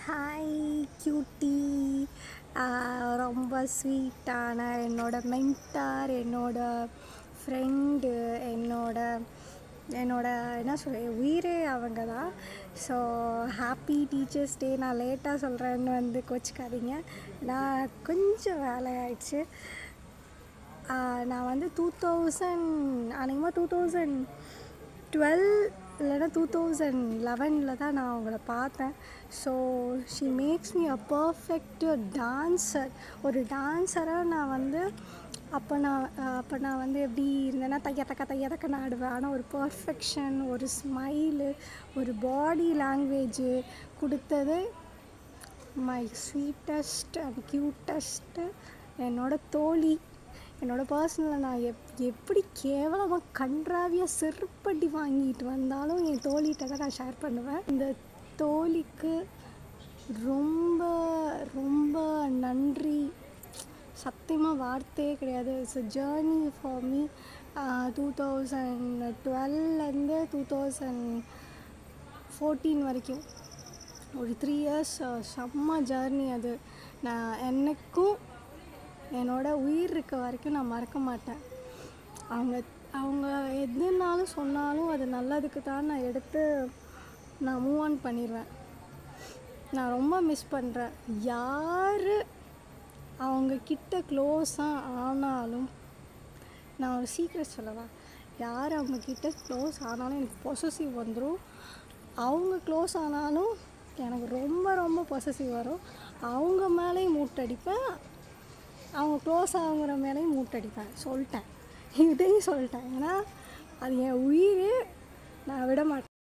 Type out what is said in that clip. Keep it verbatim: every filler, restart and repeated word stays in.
Hi cutie, ரொம்ப ஸ்வீட்டான என்னோட மென்டார், என்னோட ஃப்ரெண்டு, என்னோட என்னோட என்ன சொல்ல உயிரே அவங்க தான். So happy teachers day. நான் லேட்டாக சொல்கிறேன்னு வந்து கோச்சிக்காதீங்க, நான் கொஞ்சம் வேலை ஆயிடுச்சு. நான் வந்து டூ தௌசண்ட் அநேகமாக டூ தௌசண்ட் டுவெல் இல்லைனா டூ தௌசண்ட் லெவனில் தான் நான் அவங்கள பார்த்தேன். So she makes me a perfect dancer. ஒரு டான்ஸராக நான் வந்து அப்போ நான் அப்போ நான் வந்து எப்படி இருந்தேன்னா தைய தக்க தைய தக்கன்னு ஆடுவேன். ஆனால் ஒரு பர்ஃபெக்ஷன், ஒரு ஸ்மைலு, ஒரு பாடி லாங்குவேஜு கொடுத்தது மை ஸ்வீட்டஸ்ட் அண்ட் க்யூட்டஸ்ட்டு என்னோட தோழி. என்னோடய பர்சனலில் நான் எப் எப்படி கேவலமாக கன்றாவியாக செருப்படி வாங்கிட்டு வந்தாலும் என் தோழிகிட்ட தான் நான் ஷேர் பண்ணுவேன். இந்த தோழிக்கு ரொம்ப ரொம்ப நன்றி. சத்தியமாக வார்த்தையே கிடையாது. It's a journey for me. Two thousand டுவெல்லேருந்து டூ தௌசண்ட் ஃபோர்டீன் வரைக்கும் ஒரு த்ரீ இயர்ஸ் செம்ம ஜேர்னி அது. நான் என்னைக்கும் என்னோட உயிர் இருக்க வரைக்கும் நான் மறக்க மாட்டேன். அவங்க அவங்க எதுனாலும் சொன்னாலும் அது நல்லதுக்கு தான் நான் எடுத்து நான் மூவ் ஆன் பண்ணிடுவேன். நான் ரொம்ப மிஸ் பண்ணுறேன். யார் அவங்கக்கிட்ட க்ளோஸாக ஆனாலும், நான் ஒரு சீக்ரெட் சொல்லவா, யார் அவங்கக்கிட்ட க்ளோஸ் ஆனாலும் எனக்கு பொசசிவ் வந்துடும். அவங்க க்ளோஸ் ஆனாலும் எனக்கு ரொம்ப ரொம்ப பொசசிவ் வரும். அவங்க மேலேயும் மூட்டடிப்பேன், அவங்க க்ளோஸ் ஆகுங்கிற மேலேயும் மூட்டடிப்பேன். சொல்லிட்டேன், இதையும் சொல்லிட்டேன். ஏன்னா அது என் உயிர், நான் விட மாட்டேன்.